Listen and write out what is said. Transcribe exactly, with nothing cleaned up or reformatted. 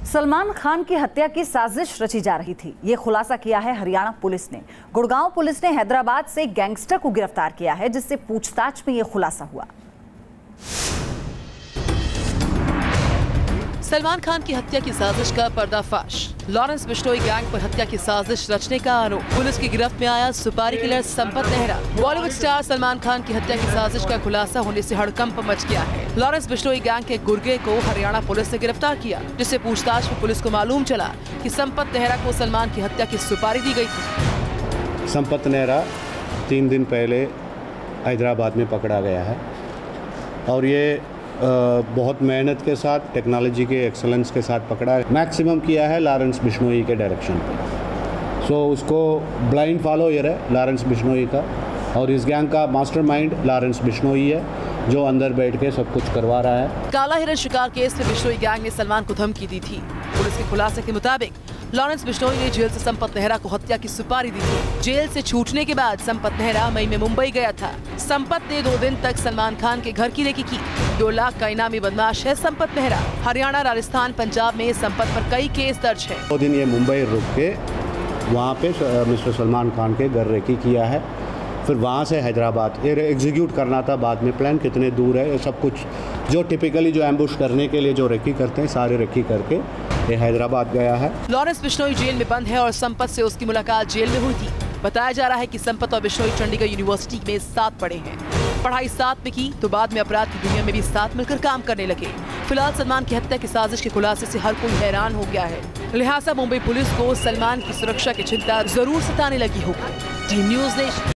सलमान खान की हत्या की साजिश रची जा रही थी, ये खुलासा किया है हरियाणा पुलिस ने। गुड़गांव पुलिस ने हैदराबाद से एक गैंगस्टर को गिरफ्तार किया है, जिससे पूछताछ में ये खुलासा हुआ। सलमान खान की हत्या की साजिश का पर्दाफाश। लॉरेंस बिश्नोई गैंग पर हत्या की साजिश रचने का आरोप। पुलिस की गिरफ्त में आया सुपारी killer Sampat Nehra. Bollywood star Salman Khan की हत्या की साजिश का खुलासा होने से हड़कंप मच गया है। लॉरेंस बिश्नोई गैंग के गुर्गे को हरियाणा पुलिस ने गिरफ्तार किया, जिससे पूछताछ में पुलिस को मालूम चला कि संपत नेहरा को सलमान की हत्या की सुपारी दी गई थी। संपत नेहरा तीन दिन पहले हैदराबाद में पकड़ा गया है और ये आ, बहुत मेहनत के साथ, टेक्नोलॉजी के एक्सेलेंस के साथ पकड़ा है। मैक्सिमम किया है लॉरेंस बिश्नोई के डायरेक्शन पे। सो उसको ब्लाइंड फॉलोअर है लॉरेंस बिश्नोई का, और इस गैंग का मास्टरमाइंड लॉरेंस बिश्नोई है, जो अंदर बैठ के सब कुछ करवा रहा है। काला हिरण शिकार केस में बिश्नोई गैंग ने सलमान को धमकी दी थी। पुलिस के खुलासे के मुताबिक लॉरेंस बिश्नोई ने जेल से संपत नेहरा को हत्या की सुपारी दी थी। जेल से छूटने के बाद संपत नेहरा मई में मुंबई गया था। संपत ने दो दिन तक सलमान खान के घर की रेकी की। दो लाख का इनामी बदमाश है संपत नेहरा। हरियाणा, राजस्थान, पंजाब में संपत पर कई केस दर्ज है। दो दिन ये मुंबई रुक के वहाँ पे मिस्टर सलमान खान के घर रेकी किया है, फिर वहाँ से हैदराबाद एग्जीक्यूट करना था। बाद में प्लान कितने दूर है, ये सब कुछ जो टिपिकली जो एम्बुश करने के लिए जो रेकी करते हैं, सारे रेकी करके ये हैदराबाद गया है। लॉरेंस बिश्नोई जेल में बंद है और संपत से उसकी मुलाकात जेल में हुई थी। बताया जा रहा है कि संपत और बिश्नोई चंडीगढ़ यूनिवर्सिटी में साथ पढ़े हैं। पढ़ाई साथ में की तो बाद में अपराध की दुनिया में भी साथ मिलकर काम करने लगे। फिलहाल सलमान की हत्या की साजिश के खुलासे से हर कोई हैरान हो गया है। लिहाजा मुंबई पुलिस को सलमान की सुरक्षा की चिंता जरूर सताने लगी होगी। टीम न्यूज़ ने